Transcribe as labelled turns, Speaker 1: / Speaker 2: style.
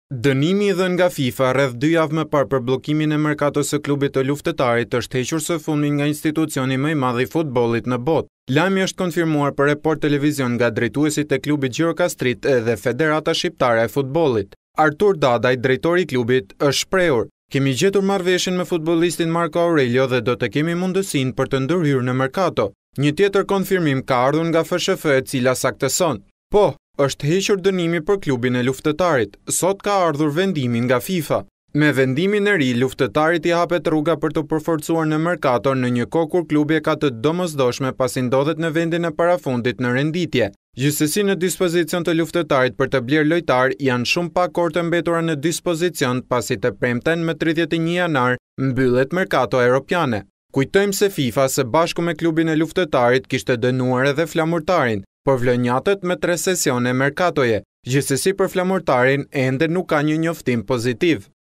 Speaker 1: Dënimi dhënë nga FIFA rreth 2 javë më parë për bllokimin e merkatos së klubit të luftëtarit është hequr së fundmi nga institucioni më i madh i futbollit në botë. Lajmi është konfirmuar për Report Televizion nga drejtuesit e klubit Gjirokastrit dhe Federata Shqiptare e Futbollit. Artur Dadaj, drejtori i klubit, është shprehur: "Kemi gjetur marrëveshjen me futbollistin Marco Aurelio dhe do të kemi mundësinë për të ndërhyrë në merkato." Një tjetër konfirmim ka ardhur nga FSHF, e cila saktëson: "Po, është hequr dënimi për klubin e luftëtarit. Sot ka ardhur vendimi nga FIFA." Me vendimin e ri, luftëtarit i hapet rruga për të përforcuar në merkato në një kohë kur klubi e ka të domosdoshme pasi ndodhet në vendin e parafundit në renditje. Gjithsesi, në dispozicion të luftëtarit për të blerë lojtar janë shumë pak orë të mbetura në dispozicion pasi të premten më 31 janar mbyllet merkato europiane. Kujtojmë se FIFA së bashku me klubin e luftëtarit kishte dënuar edhe flamurtarin, por vlonjatët me 3 sesione merkatoje. Gjithsesi, për flamurtarin ende nuk ka një njoftim pozitiv.